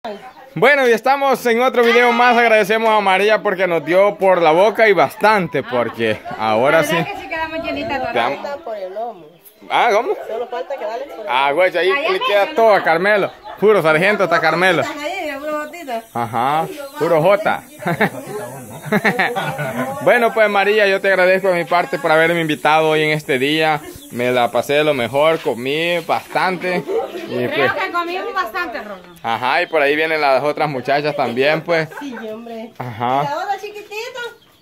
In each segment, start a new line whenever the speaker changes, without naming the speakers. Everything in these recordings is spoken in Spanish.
Bueno, y estamos en otro video más. Agradecemos a María porque nos dio por la boca y bastante, porque ahora sí.
Que sí quedamos llenitas
Falta por el lomo.
Ah, ¿cómo?
Solo falta que dale por el
Ah, güey, ahí le queda todo a Carmelo. Puro sargento hasta Carmelo. Ajá, puro J. Bueno, pues María, yo te agradezco de mi parte por haberme invitado hoy en este día. Me la pasé de lo mejor, comí bastante. Y pues,
creo que comimos bastante, Rosa.
ajá, y por ahí vienen las otras muchachas también, pues.
Sí, hombre.
Ajá.
¿La otra chiquitito?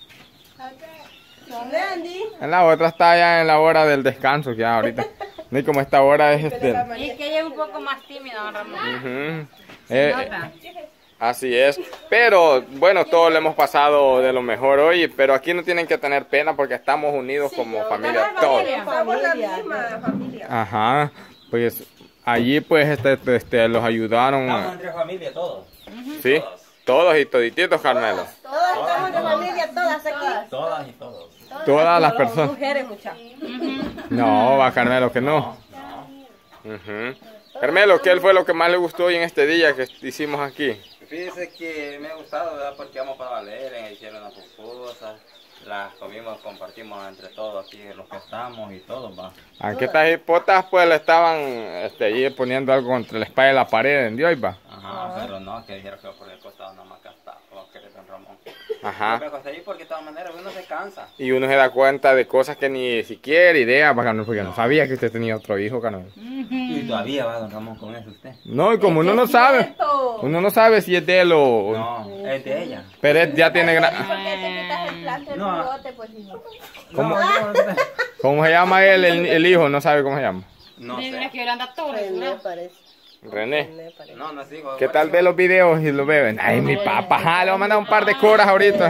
¿Dónde, Andy?
La otra está ya en la hora del descanso, ya ahorita. Y como esta hora es
Y es que ella es un poco más tímida, don Ramón. Nota.
Así es, pero bueno, todos le hemos pasado de lo mejor hoy, pero aquí no tienen que tener pena porque estamos unidos como familia todos.
Somos la misma familia.
Ajá, pues allí pues los ayudaron.
Estamos entre familia todos.
Sí, todos y todititos, Carmelo.
Todas estamos de familia, todas aquí.
Todas y todos.
Todas las personas.
Mujeres, muchachos.
No, va Carmelo que no. Ujú. Carmelo, ¿qué fue lo que más le gustó hoy en este día que hicimos aquí?
Fíjese que me ha gustado, ¿verdad? Porque vamos para Valeria, hicieron las pupusas, las comimos, compartimos entre todos aquí los que estamos y todo, va.
Aunque estas hipotas pues le estaban allí poniendo algo contra la espalda de la pared en Dios, va.
Ajá, pero no, que dijeron que por el costado nomás que está, o que don Ramón.
Ajá.
Yo me acosté ahí porque de todas maneras uno se cansa.
Y uno se da cuenta de cosas que ni siquiera idea, porque no sabía que usted tenía otro hijo, Carmelo.
Y todavía va don Ramón con eso usted.
No, y como uno no sabe, uno no sabe si es de él o...
No, es de ella.
Pero él ya tiene...
¿Por qué te quitas el plan del
No.
bigote? Pues no.
¿Cómo?
No,
¿Cómo se llama él, el hijo? No sabe cómo se llama.
no
Mira
sé.
que ahora anda todo
Me
resurado.
parece.
René.
Me parece.
No, no sigo.
¿Qué tal ve los videos y lo beben? Ay, mi papá, le voy a mandar un par de coras ahorita.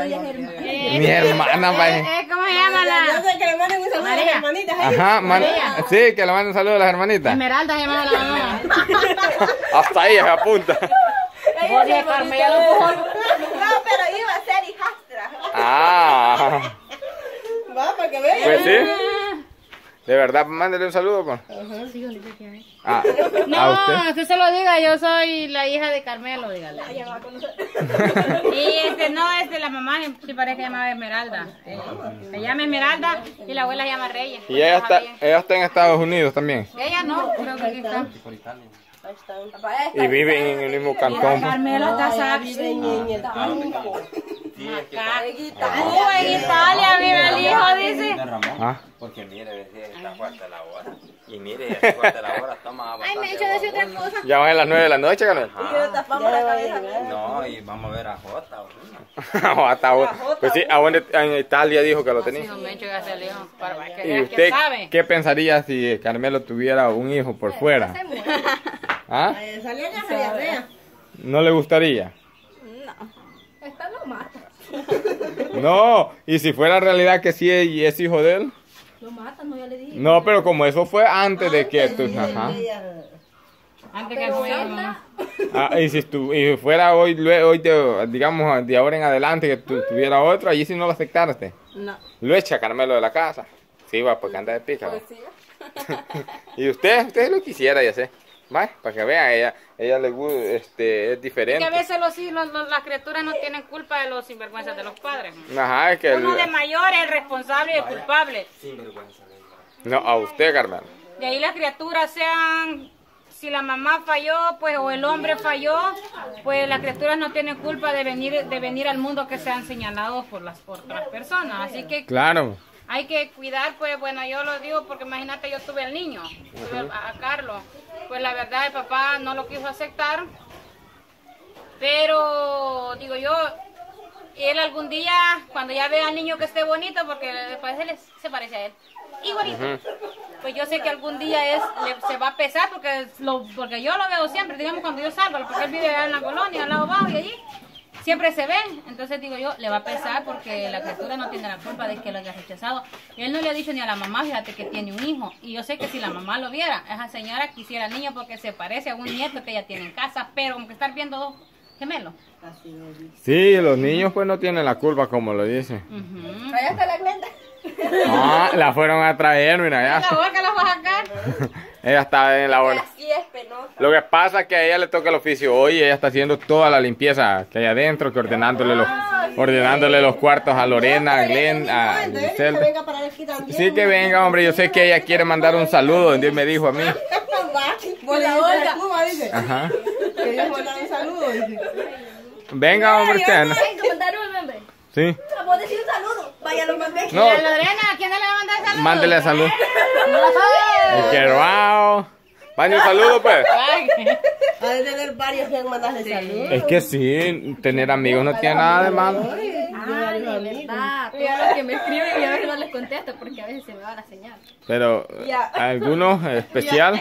Mi hermana, vaya.
¿Cómo se llama
Yo
la?
sé que le manden un saludo a las
María.
hermanitas ahí.
Ajá, sí, que le manden un saludo a las hermanitas.
Esmeralda se llama la mamá.
Hasta ahí se apunta.
Oye, Carmelo.
No, pero iba a ser hijastra.
Ah,
Va, para que vean.
pues sí. De verdad, mándele un saludo, pues. Ah, ¿a
No,
usted?
usted se lo diga, yo soy la hija de Carmelo, dígale. Y no, la mamá sí parece que llamaba Esmeralda. Se llama Esmeralda y la abuela se llama Reyes.
Y ella está en Estados Unidos también.
Ella no, creo que aquí está.
Por Italia.
Ahí están.
Y viven en el mismo cantón.
Carmelo está
Allá viven en el campo.
Sí, es que
acá.
Allá
En Italia vive el hijo, dice.
don Ramón.
Ah.
Porque mire, decía, está fuerte la hora. Y mire, está fuerte la hora, toma bastante.
Ay, me he hecho decir otra cosa.
Ya van a las 9 de la noche, Carmen.
Y que le tapamos la cabeza.
No, y vamos a ver a Jota. ¿no?
Hasta ahora. Pues sí, en Italia dijo que lo
Sí,
tenía.
no me he hecho que hacer el hijo. Para que
¿Y
veas
usted
que sabe.
qué pensaría si Carmelo tuviera un hijo por fuera? ¿Ah?
Salía ya diarrea.
¿No le gustaría?
Esta lo mata.
No, y si fuera realidad que sí y es hijo de él.
Lo mata, no, ya le dije.
No, pero como eso fue antes de que tú... Ajá.
Antes que muriera mi mamá.
Ah, y si fuera hoy, digamos, de ahora en adelante que tuviera otro, allí sí no lo aceptaste.
No.
Lo echa Carmelo de la casa. Sí, va, porque anda de pica. Va. Y usted lo quisiera, ya sé. Va, para que vean, ella le gusta, es diferente.
Que a veces las criaturas no tienen culpa de los sinvergüenzas de los padres.
Ajá, es que...
Uno de mayor es el responsable y el culpable.
Sin vergüenza.
No, a usted, Carmelo.
De ahí las criaturas sean... Si la mamá falló, pues, o el hombre falló, pues las criaturas no tienen culpa de venir al mundo que sean señalados por otras personas. Así que
Claro.
hay que cuidar, pues, bueno, yo lo digo porque imagínate, yo tuve al niño, tuve a Carlos. Pues la verdad, el papá no lo quiso aceptar, pero, digo yo, él algún día, cuando ya vea al niño que esté bonito, porque se parece a él, igualito. Pues yo sé que algún día se va a pesar porque yo lo veo siempre, digamos cuando yo salgo, porque él vive allá en la colonia, al lado abajo y allí, siempre se ven. Entonces digo yo, le va a pesar porque la criatura no tiene la culpa de que lo haya rechazado. Y él no le ha dicho ni a la mamá, fíjate que tiene un hijo. Y yo sé que si la mamá lo viera, esa señora quisiera al niño porque se parece a un nieto que ella tiene en casa, pero como que estar viendo dos gemelos.
Sí, los niños pues no tienen la culpa como lo dice.
Allá está la Glenda.
Ah, la fueron a traer, mira
La
ya.
boca la va a sacar.
Ella está en la hora.
Así es penosa.
Lo que pasa es que a ella le toca el oficio hoy y ella está haciendo toda la limpieza que hay adentro, que ordenándole los cuartos a Lorena, a Glenn, a Griselda. Sí que venga, hombre, yo sé que ella quiere mandar un saludo, Dios me dijo a mí. Ajá.
Un saludo.
Venga, hombre, usted, ¿no? Sí.
Vamos a decir un saludo. Vaya los mandé.
No,
Y a Lorena, ¿a quién le va a mandar saludos?
mándele salud. Que wow. Mande un saludo, pues.
Ha de tener varios que mandarle saludos.
Es que sí, tener amigos no tiene nada de malo.
Ah, de verdad.
Y a los que me escriben y a veces no les contesto porque a veces se me va la señal.
Pero, ¿alguno especial?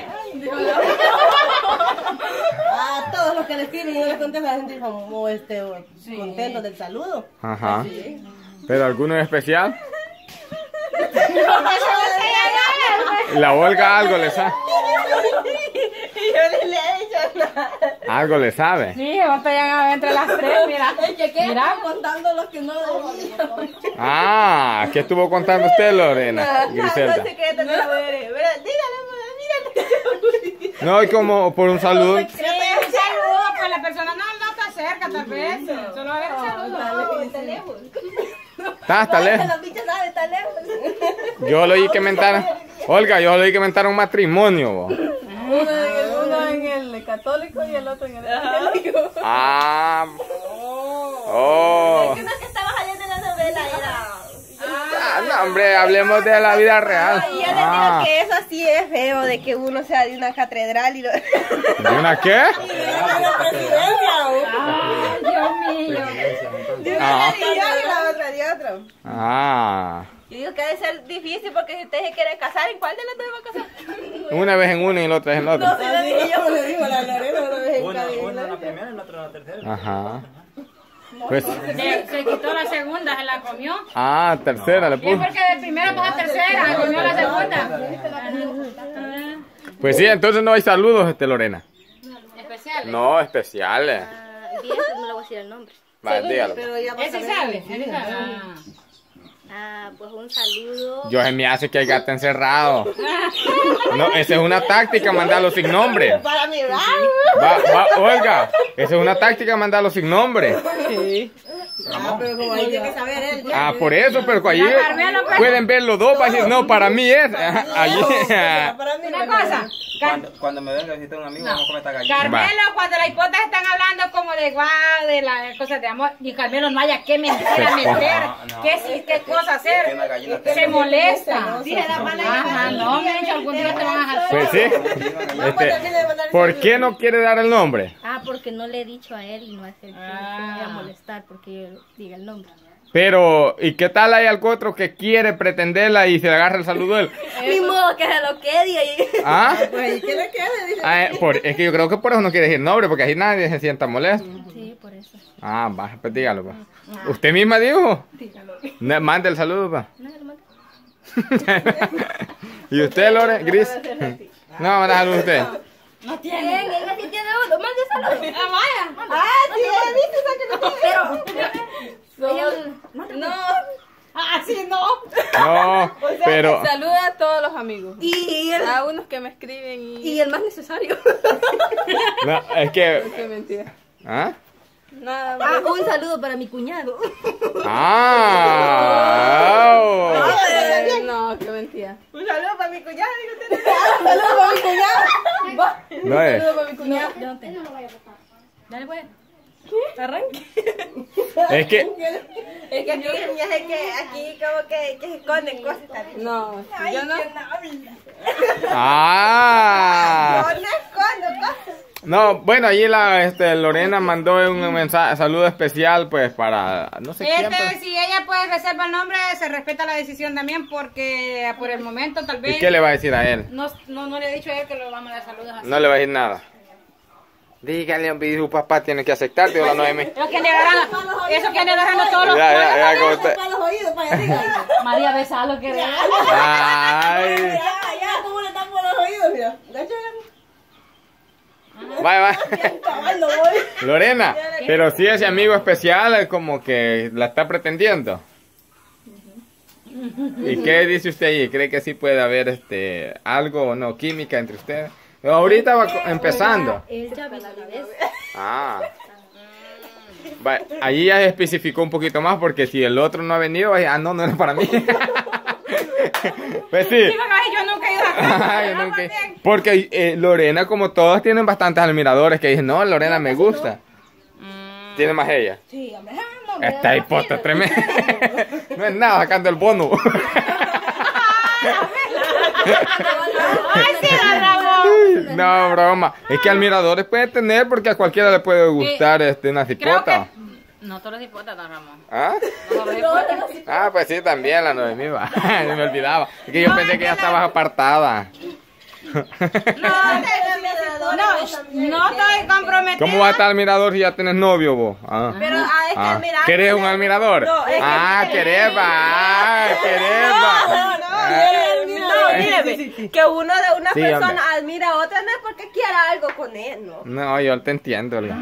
A todos los que le escriben y no les contesta, la gente como contentos del saludo.
Ajá. ¿Pero alguno especial? La Olga algo le sabe.
Yo no le he dicho nada.
Algo le sabe.
Sí, vamos a llegar entre las tres, mira.
Mira, contando los que no debían.
Ah, ¿qué estuvo contando usted, Lorena? Griselda.
No sé qué te voy a ver. Dígale, mira.
No, y como por un saludo.
Sí, un saludo, pues la persona no está cerca, tal vez. Solo a ver un saludo.
Está hasta lejos.
La bicha sabe, está lejos.
Yo le oí que inventaron. Olga, yo le oí que inventaron un matrimonio. Bo.
Uno en el católico y el otro en el evangélico.
Ah. Oh.
Uno que estaba saliendo en la novela era.
Ah, no, hombre, hablemos de la vida real.
Y yo les digo que eso sí es feo, de que uno sea de una catedral y lo...
¿De una qué?
de la presidencia.
Ay, Dios mío.
De una religión y la otra de otro.
Ah.
Yo digo que debe ser difícil porque si usted se quiere casar, ¿en cuál de las dos va a casar?
Una vez en uno y la otra vez en la otra.
No, si lo dije yo, le digo la Lorena, una vez en
Uno
cada
en la primera y el otro en la tercera.
Ajá. Pues.
Se quitó la segunda, se la comió.
Ah, tercera le
Y es
puso.
porque de primera pasó a tercera, se comió la segunda.
Pues sí, entonces no hay saludos, Lorena.
Especial.
No, especiales.
Bien, no le voy a decir el nombre.
Va, dígalo.
Pero ya
Ese sabe, ese sabe.
Pues un saludo.
Yo se me hace que hay gato encerrado. No, esa es una táctica, mandarlo sin nombre.
para mirar.
Olga, esa es una táctica, mandarlo sin nombre.
Pero como ahí tiene que saber él.
Ah, por eso, pero allí pueden ver los dos, va a decir, no, para mí es. Allí.
Para mí
Una cosa,
Cuando me venga a visitar un amigo, vamos a comer esta gallina.
Carmelo, cuando las hipotas están hablando como de guau, de las cosas de amor, y Carmelo no haya qué mentira meter,
no.
qué cosa hacer,
Que una gallina
se
tenga-
molesta.
Dije la mala
Ajá, no, me dicho, algún día te van a dejar.
Pues sí. ¿Por qué no quiere dar el nombre?
Porque no le he dicho a él y no hace que me voy a molestar porque yo diga el nombre.
Pero, ¿y qué tal hay algo otro que quiere pretenderla y se le agarra el saludo él?
Ni modo que se lo quede ahí.
¿Ah?
Pues, ¿y qué le queda? Dice.
Es que yo creo que por eso no quiere decir nombre, porque así nadie se sienta molesto.
Sí, por eso.
Ah, va, pues dígalo, pues. ¿Usted misma dijo? Mande el saludo, pues.
No, hermano.
¿Y usted, Lore? Gris? No, manda saludo usted.
No
Bien,
tiene.
ella sí tiene uno, mande saludos.
Vaya.
Sí, ¿viste?
No.
Así no.
No, pero...
Saluda a todos los amigos.
Y el,
A unos que me escriben
y el más necesario.
No, es que...
Qué mentira.
¿Ah?
Nada más.
Un saludo para mi cuñado.
Ah.
No, qué mentira.
Un saludo para mi cuñada. Un saludo para mi cuñada.
No es.
Para mi cuñado. Yo no tengo. Dale, pues. Arranque.
Es que...
Es que aquí como que se esconden cosas también.
No, yo no.
Ah.
No escondo cosas.
No, bueno, allí Lorena mandó un mensaje, saludo especial, pues, para... No sé quién, pues.
Si ella puede reservar el nombre, se respeta la decisión también, porque por el momento tal vez...
¿Y qué le va a decir a él?
No le he dicho a él que le vamos a dar saludos así.
No le va a decir nada. Dígale, hombre, su papá tiene que aceptar, digo la Noemi.
Eso que ande agarrando todos los...
Ya, como usted.
Para los oídos, para allá.
María Besalo que...
Ay.
Ya, ¿cómo le están por los oídos? Mira. De hecho,
Vaya.
acabando voy.
Lorena, pero si ese amigo especial es como que la está pretendiendo. ¿Y qué dice usted ahí? ¿Cree que sí puede haber algo o no, química entre ustedes? Ahorita va empezando.
Él ya vino una vez.
Ah. Allí ya se especificó un poquito más porque si el otro no ha venido, no era para mí. Pues sí.
Sí, yo nunca he ido acá.
Yo nunca he- Porque Lorena, como todos, tienen bastantes admiradores que dicen, no, Lorena me gusta. Tiene más ella.
Sí, hombre.
Esta hipota tremenda. No es nada sacando el bono.
Ay, sí, don Ramón.
No, broma. Es que admiradores pueden tener porque a cualquiera le puede gustar una
Creo
cipota.
que... No todos los hipotas, don Ramón.
¿Ah?
No todos los hipotas.
Ah, pues sí, también la Noemí va. Me olvidaba. Es que yo pensé que ya estabas apartada.
No estoy comprometida.
¿Cómo va a estar admirador si ya tienes novio vos? Ah.
Pero es que admirar.
¿Querés un admirador?
No, es que-
Querés va. Querés va.
No, míreme, que uno de una
Sí,
persona
hombre.
admira a otra no es porque quiera algo con él, ¿no?
No, yo te entiendo, Olga.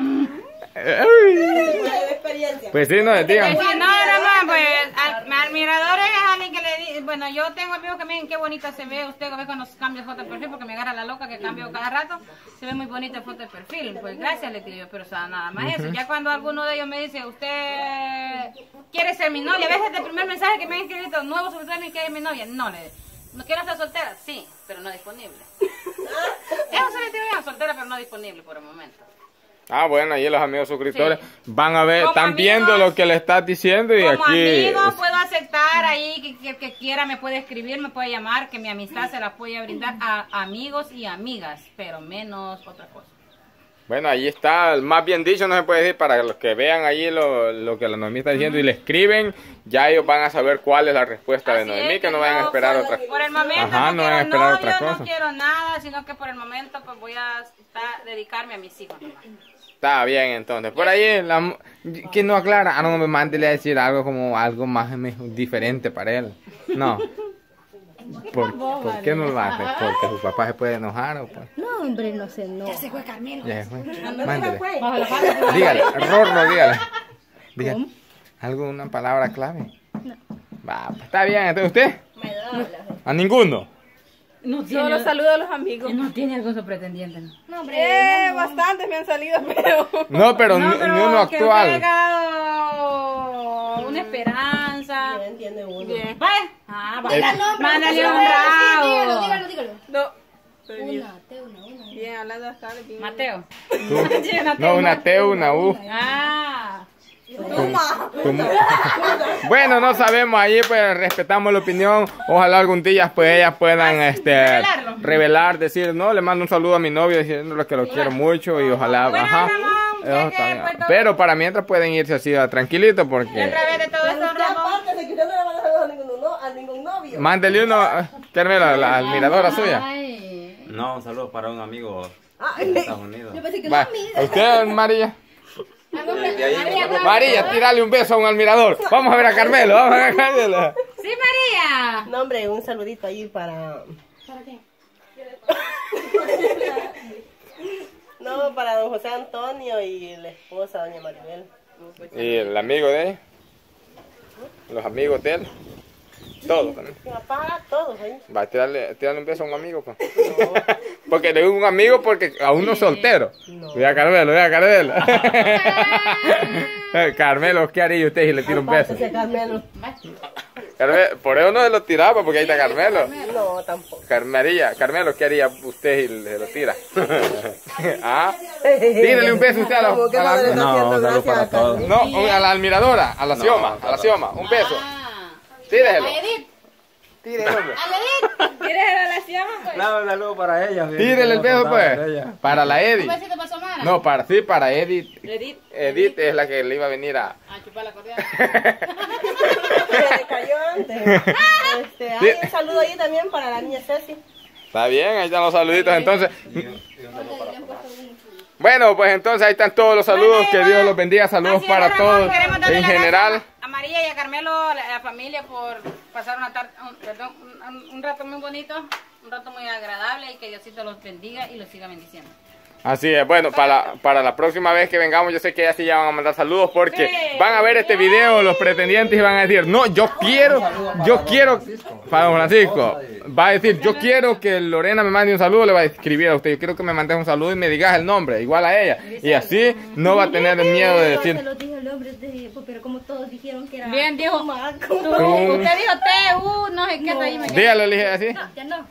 De experiencia.
Pues sí, no, digan.
Pues sí, no, Ramón, pues admirador es alguien que le dice, bueno, yo tengo amigos que me dicen qué bonita se ve usted cuando cambia foto de perfil, porque me agarra la loca que cambio cada rato, se ve muy bonita foto de perfil, pues gracias le digo yo, pero o sea, nada más eso. Ya cuando alguno de ellos me dice, usted quiere ser mi novia, a veces el primer mensaje que me han escrito, nuevo suscriptor y que es mi novia, no quiero estar soltera, sí, pero no disponible. Eso se le digo yo, soltera pero no disponible por el momento.
Ah, bueno, ahí los amigos suscriptores
Sí.
van a ver,
Como
están viendo
amigos,
lo que le estás diciendo y
Como
aquí...
amigo puedo aceptar ahí que quiera me puede escribir, me puede llamar, que mi amistad se la puede brindar a amigos y amigas, pero menos otra cosa.
Bueno, ahí está, más bien dicho no se puede decir, para los que vean ahí lo que la Noemí está diciendo y le escriben, ya ellos van a saber cuál es la respuesta de
Así
Noemí,
es
que no vayan a
yo,
esperar otra
Por el momento
Ajá,
no
no van a
quiero
esperar
novio,
otra cosa.
no quiero nada, sino que por el momento pues voy a dedicarme a mis hijos nomás.
Está bien, entonces. Por ahí, que no aclara. No me mándele a decir algo como algo más diferente para él. No. ¿Por qué no lo hace? Porque su papá se puede enojar o pues.
No, hombre, no sé, no.
Ya se fue. Mándele. Dígale, Rorro, dígale. Dígale. ¿Algo, una palabra clave?
No.
Va, pues está bien. Entonces, ¿usted? ¿A ninguno?
Solo saludo a los amigos.
No tiene algún pretendiente, ¿no?
No, hombre.
Bastantes me han salido, pero...
No, pero ni
pero
uno
que usted le
actual.
haya dado una esperanza.
No entiende uno.
Bien.
Vaya. Mándale un
Dígalo,
rabo.
dígalo, dígalo.
No. Estoy bien.
Una.
Bien, hablando hasta ahora. bien.
Mateo.
No, una T, una U.
Ah.
Bueno, no sabemos, ahí pues respetamos la opinión. Ojalá algún día pues ellas puedan
revelarlo.
revelar, decir, no, le mando un saludo a mi novio diciéndole que lo quiero mucho y ojalá,
Bueno,
ajá.
Ramón,
Eso
sé
está
que,
bien.
pues, todo-
Pero para mientras pueden irse así tranquilito
Y a
porque
través de todo
Pero
esto,
usted
Ramón.
aparte de que usted no le va a dar a ningún novio.
mándele uno, Carmela, la admiradora suya.
Ay.
No, un saludo para un amigo
Ay,
de Estados Unidos.
Yo pensé que
Va,
no, mira.
¿a usted, María?
De ahí,
María, tírale un beso a un admirador. Vamos a ver a Carmelo, vamos a ver a Carmelo.
Sí, María.
no, hombre, un saludito ahí para...
¿Para qué?
No, para don José Antonio y la esposa, doña Maribel.
Y el amigo de él, los amigos de él, todos también.
Mi papá, todos ahí.
Va a tirarle un beso a un amigo, pues. Porque le digo un amigo porque a uno soltero. Voy a Carmelo, voy a Carmelo. Carmelo, ¿qué haría usted si le tira un beso?
Ese Carmelo.
Carmelo, por eso no se lo tiraba, porque ahí está Carmelo.
No, tampoco.
Carmelo, ¿qué haría usted si se lo tira? ¿Ah? Tírale un beso usted a
Como que no le está
No,
haciendo
un saludo
gracia
para
a
todos.
Carmen.
No, a la admiradora, a la Xioma, un beso.
Ah.
Tírelo.
A Edith.
Tírelo, hombre.
A Edith.
¿Quieres relación? Pues?
No, un saludo para ella.
Tírele el beso, pues. Para la
Un
Edith.
besito para Somara.
No, para Edith.
Edith.
Edith es la que le iba a venir a...
A chupar la cordial.
Se le cayó antes. Hay un saludo ahí también para la niña Ceci.
Está bien, ahí están los saluditos entonces. Bueno, pues entonces ahí están todos los saludos, que Dios los bendiga, saludos
Así es,
para
Ramón,
todos
queremos darle
en
las
general.
gracias a María y a Carmelo, a la familia, por pasar un rato muy bonito, un rato muy agradable y que Diosito los bendiga y los siga bendiciendo.
Así es, bueno, para la próxima vez que vengamos, yo sé que ellas sí ya van a mandar saludos porque van a ver este video los pretendientes y van a decir, no, yo quiero, para don Francisco, va a decir, yo quiero que Lorena me mande un saludo, le va a escribir a usted, yo quiero que me mandes un saludo y me digas el nombre, igual a ella, y así no va a tener miedo de decir.
Se los dije el nombre, pero como todos dijeron que era...
Bien, dijo. Usted dijo no sé qué, ahí me quedé.
Dígalo, le dije así.
No, ya no.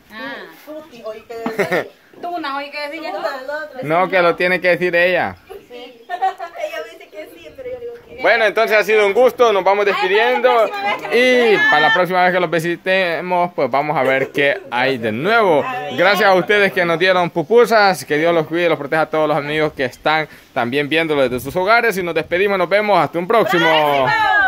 Tú no oí que decir ya.
No, que lo tiene que decir ella.
Ella me dice que sí, pero yo digo que...
Bueno, entonces ha sido un gusto, nos vamos despidiendo y para la próxima vez que los visitemos, pues vamos a ver qué hay de nuevo. Gracias a ustedes que nos dieron pupusas, que Dios los cuide y los proteja a todos los amigos que están también viéndolo desde sus hogares y nos despedimos, nos vemos hasta un próximo.